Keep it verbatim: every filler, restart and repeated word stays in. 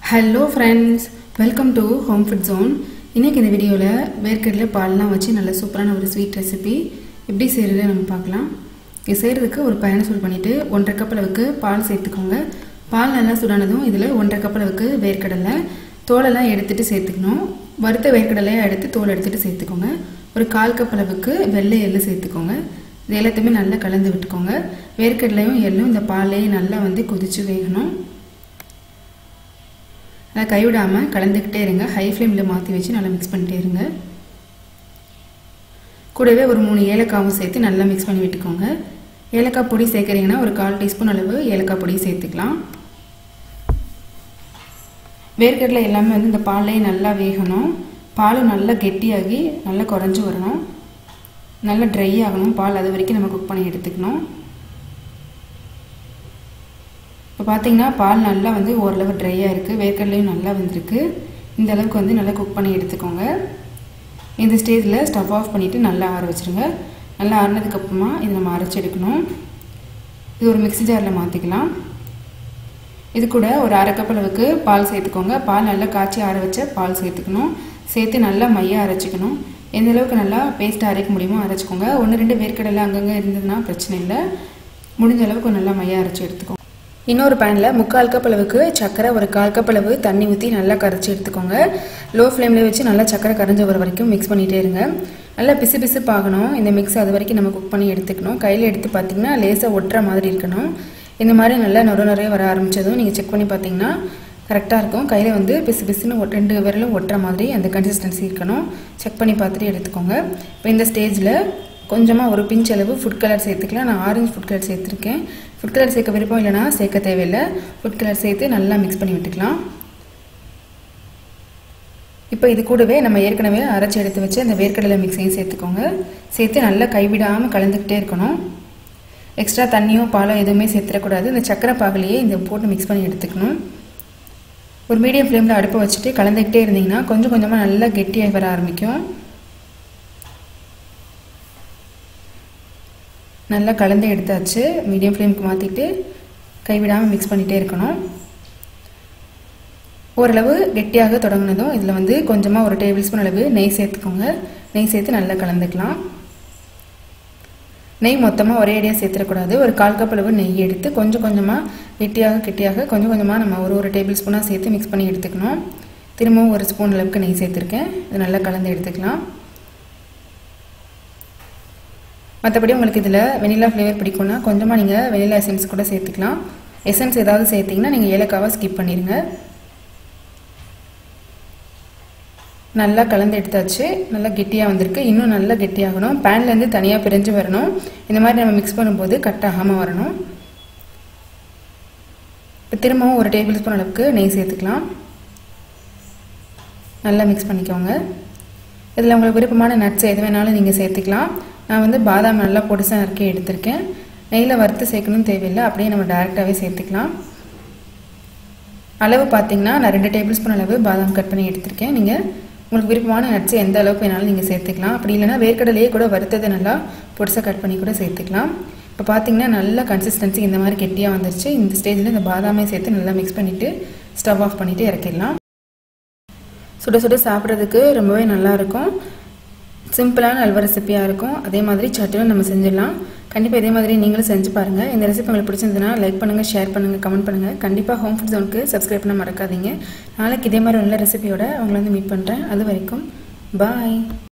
Hello friends, welcome to Home Food Zone. இன்னைக்கு இந்த வீடியோல வேர்க்கடலை பால்லாம் வச்சு நல்ல சூப்பரான ஒரு ஸ்வீட் ரெசிபி எப்படி செய்யறது நம்ம பார்க்கலாம். இது செய்யிறதுக்கு ஒரு pan சூடு பண்ணிட்டு ஒன்றரை கப் அளவுக்கு பால் சேர்த்துக்கோங்க. பால் நல்லா சூடானதும் இதுல ஒன்றரை கப் அளவுக்கு வேர்க்கடலை தோலெல்லாம் எடுத்துட்டு சேர்த்துக்கணும். வறுத்த வேர்க்கடலையை எடுத்து தோல் எடுத்துட்டு சேர்த்துக்கோங்க. ஒரு கால் கப் அளவுக்கு வெள்ளை எள்ளு சேர்த்துக்கோங்க. இது எல்லாத்தையுமே நல்லா கலந்து விட்டுக்கோங்க. வேர்க்கடலையும் எள்ளும் இந்த பால்லையே நல்லா வந்து கொதிச்சு வேகணும். கைவிடாம கலந்துக்கிட்டே இருங்க. ஹை ஃப்ளேம்ல மாத்தி வச்சு நல்லா மிக்ஸ் பண்ணிட்டே இருங்க. கூடவே ஒரு மூணு ஏலக்காவும் சேர்த்து நல்லா மிக்ஸ் பண்ணி விட்டுக்கோங்க. ஏலக்காய் பொடி சேர்க்கறீங்கன்னா ஒரு கால் டீஸ்பூன் அளவு ஏலக்காய் பொடி சேர்த்துக்கலாம். வேர்க்கடலை எல்லாமே வந்து இந்த பால்லையே நல்லா வேகணும். பால் நல்லா கெட்டியாகி நல்லா குறைஞ்சு வரணும். நல்லா ட்ரை ஆகணும். பால் அது வரைக்கும் நம்ம குக் பண்ணி எடுத்துக்கணும். இப்போ பார்த்தீங்கன்னா பால் நல்லா வந்து ஓரளவு ட்ரையாக இருக்குது. வேர்க்கடலையும் நல்லா வந்திருக்கு. இந்த அளவுக்கு வந்து நல்லா குக் பண்ணி எடுத்துக்கோங்க. இந்த ஸ்டேஜில் ஸ்டவ் ஆஃப் பண்ணிவிட்டு நல்லா ஆற வச்சுருங்க. நல்லா ஆறினதுக்கப்புறமா இதை நம்ம அரைச்சி எடுக்கணும். இது ஒரு மிக்ஸி ஜாரில் மாற்றிக்கலாம். இது கூட ஒரு அரை கப் அளவுக்கு பால் சேர்த்துக்கோங்க. பால் நல்லா காய்ச்சி ஆற வச்ச பால் சேர்த்துக்கணும். சேர்த்து நல்லா மையாக அரைச்சிக்கணும். எந்த அளவுக்கு நல்லா பேஸ்ட்டாக அரைக்க முடியுமோ அரைச்சிக்கோங்க. ஒன்று ரெண்டு வேர்க்கடலை அங்கங்கே இருந்ததுன்னா பிரச்சனை இல்லை. முடிஞ்ச அளவுக்கு நல்லா மையாக அரைச்சி எடுத்துக்கோங்க. இன்னொரு பேனில் முக்கால் கப் அளவுக்கு சர்க்கரை ஒரு கால் கப் அளவு தண்ணி ஊற்றி நல்லா கரைச்சி எடுத்துக்கோங்க. லோ ஃப்ளேமில் வச்சு நல்லா சர்க்கரை கரைஞ்ச வர வரைக்கும் மிக்ஸ் பண்ணிகிட்டே இருங்க. நல்லா பிசு பிசு பார்க்கணும். இந்த மிக்ஸ் அது வரைக்கும் நம்ம குக் பண்ணி எடுத்துக்கணும். கையில் எடுத்து பார்த்தீங்கன்னா லேசாக ஒட்டுற மாதிரி இருக்கணும். இந்த மாதிரி நல்லா நொறு நிறைய வர ஆரம்பித்ததும் நீங்கள் செக் பண்ணி பார்த்தீங்கன்னா கரெக்டாக இருக்கும். கையில் வந்து பிசு பிசுன்னு ரெண்டு விரலும் ஒட்டுற மாதிரி அந்த கன்சிஸ்டன்சி இருக்கணும். செக் பண்ணி பார்த்துட்டு எடுத்துக்கோங்க. இப்போ இந்த ஸ்டேஜில் கொஞ்சமாக ஒரு பிஞ்ச் அளவு ஃபுட் கலர் சேர்த்துக்கலாம். நான் ஆரஞ்சு ஃபுட் கலர் சேர்த்துருக்கேன். ஃபுட் கலர் சேர்க்க விருப்பம் இல்லைனா சேர்க்க தேவையில்லை. ஃபுட் கலர் சேர்த்து நல்லா மிக்ஸ் பண்ணி விட்டுக்கலாம். இப்போ இது கூடவே நம்ம ஏற்கனவே அரைச்சி எடுத்து வச்சு அந்த வேர்க்கடலை மிக்ஸையும் சேர்த்துக்கோங்க. சேர்த்து நல்லா கைவிடாமல் கலந்துக்கிட்டே இருக்கணும். எக்ஸ்ட்ரா தண்ணியோ பாலோ எதுவுமே சேர்த்துடக்கூடாது. இந்த சக்கரை பாகலையே இந்த போட்டு மிக்ஸ் பண்ணி எடுத்துக்கணும். ஒரு மீடியம் ஃப்ளேமில் அடுப்பை வச்சுட்டு கலந்துக்கிட்டே இருந்தீங்கன்னா கொஞ்சம் கொஞ்சமாக நல்லா கெட்டியாக வர ஆரம்பிக்கும். நல்லா கலந்து எடுத்தாச்சு. மீடியம் ஃப்ளேமுக்கு மாற்றிட்டு கைவிடாமல் மிக்ஸ் பண்ணிகிட்டே இருக்கணும். ஓரளவு கெட்டியாக தொடங்கினதும் இதில் வந்து கொஞ்சமாக ஒரு டேபிள் ஸ்பூன் அளவு நெய் சேர்த்துக்கோங்க. நெய் சேர்த்து நல்லா கலந்துக்கலாம். நெய் மொத்தமாக ஒரே அடியாக சேர்த்துடக்கூடாது. ஒரு கால் கப் அளவு நெய் எடுத்து கொஞ்சம் கொஞ்சமாக கெட்டியாக கெட்டியாக கொஞ்சம் கொஞ்சமாக நம்ம ஒரு ஒரு டேபிள் ஸ்பூனாக சேர்த்து மிக்ஸ் பண்ணி எடுத்துக்கணும். திரும்பவும் ஒரு ஸ்பூன் அளவுக்கு நெய் சேர்த்துருக்கேன். இது நல்லா கலந்து எடுத்துக்கலாம். மற்றபடி உங்களுக்கு இதில் வெனிலா ஃப்ளேவர் பிடிக்கும்னா கொஞ்சமாக நீங்கள் வெனிலா எசன்ஸ் கூட சேர்த்துக்கலாம். எசன்ஸ் ஏதாவது சேர்த்திங்கன்னா நீங்கள் ஏலக்காவை ஸ்கிப் பண்ணிடுங்க. நல்லா கலந்து எடுத்தாச்சு. நல்லா கெட்டியாக வந்திருக்கு. இன்னும் நல்லா கெட்டியாகணும். பேன்லேருந்து தனியாக பிரிஞ்சு வரணும். இந்த மாதிரி நம்ம மிக்ஸ் பண்ணும்போது கட் ஆகாமல் வரணும். இப்போ திரும்பவும் ஒரு டேபிள் ஸ்பூன் அளவுக்கு நெய் சேர்த்துக்கலாம். நல்லா மிக்ஸ் பண்ணிக்கோங்க. இதில் உங்களுக்கு விருப்பமான நட்ஸ் எது வேணாலும் நீங்கள் சேர்த்துக்கலாம். நான் வந்து பாதாம் நல்லா பொடிசாக நறுக்கி எடுத்திருக்கேன். நெய்யில் வறுத்து சேர்க்கணும்னு தேவையில்லை. அப்படியே நம்ம டேரெக்டாகவே சேர்த்துக்கலாம். அளவு பார்த்தீங்கன்னா நான் ரெண்டு டேபிள் ஸ்பூன் அளவு பாதாம் கட் பண்ணி எடுத்திருக்கேன். நீங்கள் உங்களுக்கு விருப்பமான நட்ஸ் எந்த அளவுக்கு வேணாலும் நீங்கள் சேர்த்துக்கலாம். அப்படி இல்லைனா வேர்க்கடலையே கூட வறுத்ததை நல்லா பொடிசாக கட் பண்ணி கூட சேர்த்துக்கலாம். இப்போ பார்த்தீங்கன்னா நல்லா கன்சிஸ்டன்சி இந்த மாதிரி கெட்டியாக வந்துருச்சு. இந்த ஸ்டேஜில் இந்த பாதாமே சேர்த்து நல்லா மிக்ஸ் பண்ணிவிட்டு ஸ்டவ் ஆஃப் பண்ணிவிட்டு இறக்கிடலாம். சுட சுட சாப்பிட்றதுக்கு ரொம்பவே நல்லாயிருக்கும். சிம்பிளான அல்வா ரெசிபியாக இருக்கும். அதே மாதிரி சட்டுன்னு நம்ம செஞ்சிடலாம். கண்டிப்பாக இதே மாதிரி நீங்களும் செஞ்சு பாருங்கள். இந்த ரெசிபி உங்களுக்கு பிடிச்சிருந்ததுன்னா லைக் பண்ணுங்கள், ஷேர் பண்ணுங்கள், கமெண்ட் பண்ணுங்கள். கண்டிப்பாக ஹோம் ஃபுட் ஜோனுக்கு சப்ஸ்கிரைப் பண்ண மறக்காதீங்க. நாளைக்கு இதே மாதிரி நல்ல ரெசிபியோட உங்களை வந்து மீட் பண்ணுறேன். அது வரைக்கும் பாய்.